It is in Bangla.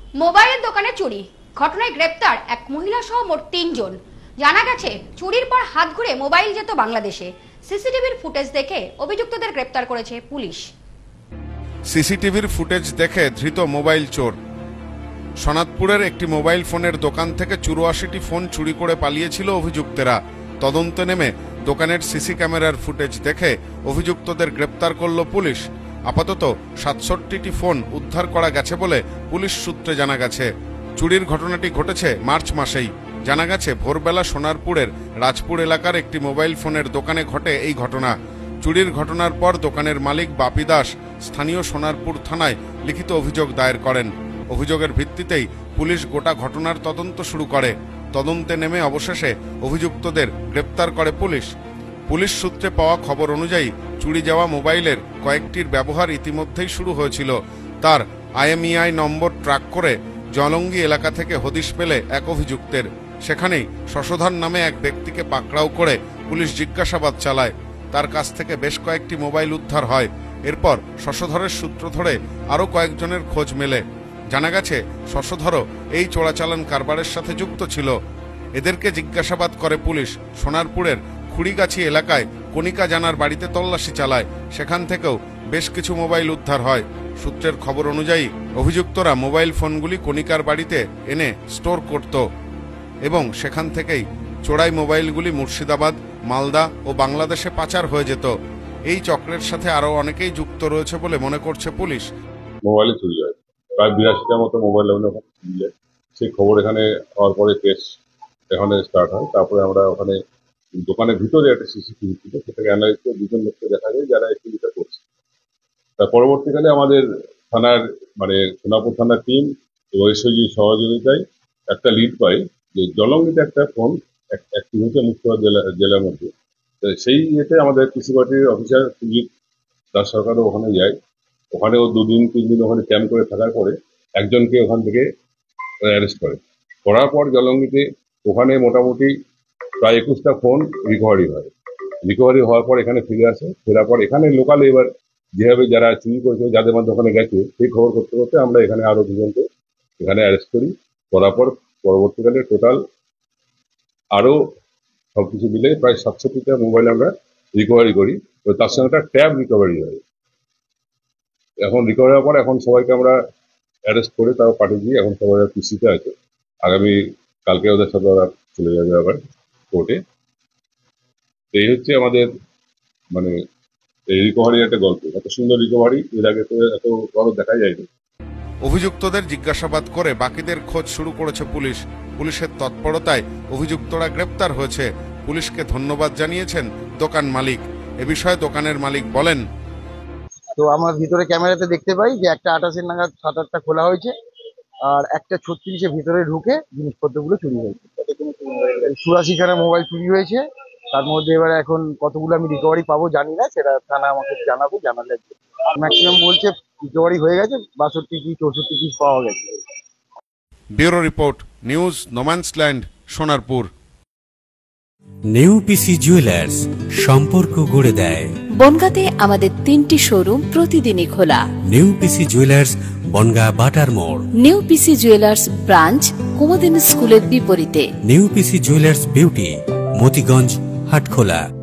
মোবাইলের দোকানে চুরি, ঘটনায় গ্রেপ্তার এক মহিলা সহ মোট 3 জন। জানা গেছে চুরির পর হাত ঘুরে মোবাইল যেত বাংলাদেশে। সিসিটিভির ফুটেজ দেখে অভিযুক্তদের গ্রেপ্তার করেছে পুলিশ। সিসিটিভির ফুটেজ দেখে ধৃত মোবাইল চোর। সনাতপুরের একটি মোবাইল ফোনের দোকান থেকে 84টি ফোন চুরি করে পালিয়েছিল অভিযুক্তরা। তদন্তে নেমে দোকানের সিসি ক্যামেরার ফুটেজ দেখে অভিযুক্তদের গ্রেপ্তার করল পুলিশ। আপাতত 67টি ফোন উদ্ধার করা গেছে বলে পুলিশ সূত্রে জানা গেছে। চুরির ঘটনাটি ঘটেছে মার্চ মাসেই। জানা গেছে ভোরবেলা সোনারপুরের রাজপুর এলাকার একটি মোবাইল ফোনের দোকানে ঘটে এই ঘটনা। চুরির ঘটনার পর দোকানের মালিক বাপি দাস স্থানীয় সোনারপুর থানায় লিখিত অভিযোগ দায়ের করেন। অভিযোগের ভিত্তিতেই পুলিশ গোটা ঘটনার তদন্ত শুরু করে। তদন্তে নেমে অবশেষে অভিযুক্তদের গ্রেপ্তার করে পুলিশ। পুলিশ সূত্রে পাওয়া খবর অনুযায়ী চুরি যাওয়া মোবাইলের কয়েকটির ব্যবহার ইতিমধ্যেই শুরু হয়েছিল। তার IMEI নম্বর ট্র্যাক করে জলঙ্গি এলাকা থেকে হদিশ পেলে এক অভিযুক্তের। সেখানেই শশধর নামে এক ব্যক্তিকে পাকড়াও করে পুলিশ জিজ্ঞাসাবাদ চালায়। তার কাছ থেকে বেশ কয়েকটি মোবাইল উদ্ধার হয়। এরপর শশধরের সূত্র ধরে আরও কয়েকজনের খোঁজ মেলে। জানা গেছে শশধরও এই চোরাচালান কারবারের সাথে যুক্ত ছিল। এদেরকে জিজ্ঞাসাবাদ করে পুলিশ। সোনারপুরের খুড়িগাছি এলাকায় কণিকা জানার বাড়িতে তল্লাশি চালায়। সেখান থেকেও বেশ কিছু মোবাইল উদ্ধার হয়। সূত্রের খবর অনুযায়ী অভিযুক্তরা মোবাইল ফোনগুলি কণিকার বাড়িতে এনে স্টোর করত এবং সেখান থেকেই চোরাই মোবাইলগুলি মুর্শিদাবাদ, মালদা ও বাংলাদেশে পাচার হয়ে যেত। এই চক্রের সাথে আরো অনেকেই যুক্ত রয়েছে বলে মনে করছে পুলিশ। মোবাইলে চুরি হয়, প্রায় 82টার মতো মোবাইল চুরি যায়। সেই খবর এখানে হওয়ার পরে কেস এখানে স্টার্ট হয়। তারপরে আমরা ওখানে দোকানের ভিতরে একটা সিসিটিভি ছিল, সেটাকে অ্যানালাইজ করে 2 জন লোককে দেখা যায় যারা এই চুরিটা করছে। তার পরবর্তীকালে আমাদের থানার সোনাপুর থানার টিম এবং এসওজি সহযোগিতায় একটা লিড পাই যে জলঙ্গিতে একটা ফোন অ্যাক্টিভ হয়েছে মুর্শিদাবাদ জেলার মধ্যে। সেই ইয়েতে আমাদের কৃষি পার্টির অফিসার সুজিত দাস সরকারও ওখানে যায়। ওখানেও 2 দিন 3 দিন ওখানে ক্যাম্প করে থাকার পরে একজনকে ওখান থেকে অ্যারেস্ট করার পর জলঙ্গিতে ওখানে মোটামুটি প্রায় 21টা ফোন রিকভারি হয়। রিকভারি হওয়ার পর এখানে ফিরে আসে। ফেরার পর এখানে লোকালে এবার যেভাবে যারা চুরি করেছে যাদের মধ্যে ওখানে গেছে সেই খবর করতে করতে আমরা এখানে আরো 2 জনকে এখানে অ্যারেস্ট করার পর পরবর্তীকালে টোটাল আরো সবকিছু মিলে প্রায় 67টা মোবাইল আমরা রিকভারি করি। তার সঙ্গে একটা ট্যাব রিকভারি হয়। এখন রিকভারি হওয়ার পর এখন সবাইকে আমরা অ্যারেস্ট করে তারা পাঠিয়ে দিই। এখন সবাই পিসিতে আছে। আগামী কালকে ওদের সাথে ওরা চলে যাবে আবার কোর্টে। এই হচ্ছে আমাদের এই রিকভারি একটা গল্প। এত সুন্দর রিকভারি এর আগে তো এত বড় দেখা যায়নি। অভিযুক্তদের জিজ্ঞাসাবাদ করে বাকিদের খোঁজ শুরু করেছে পুলিশ। পুলিশের তৎপরতায় অভিযুক্তরা গ্রেপ্তার হয়েছে। পুলিশকে ধন্যবাদ জানিয়েছেন দোকান মালিক। এ বিষয়ে দোকানের মালিক বলেন, তো আমার ভিতরে ক্যামেরাতে দেখতে পাই যে একটা 28 নাগাদ শাটারটা খোলা হয়েছে আর একটা 36 ভিতরে ঢুকে জিনিসপত্রগুলো চুরি হয়েছে। 84খানা মোবাইল চুরি হয়েছে। তার মধ্যে এবারে এখন কতগুলো আমি রিকভারি পাবো জানি না, সেটা থানা আমাকে জানালে ম্যাক্সিমাম বলছে রিকভারি হয়ে গেছে। 62 কি 64 পিস পাওয়া গেছে। Bureau report, news no man's land, Sonarpur. নেউপিসি জুয়েলার্স, সম্পর্ক গড়ে দেয়। বনগাঁতে আমাদের 3টি শোরুম প্রতিদিনই খোলা। নেউপিসি জুয়েলার্স, বনগাঁ বাটার মোড়। নেউপিসি জুয়েলার্স ব্রাঞ্চ কুমুদিনী স্কুলের বিপরীতে। নেউপিসি জুয়েলার্স বিউটি, মতিগঞ্জ, হাটখোলা।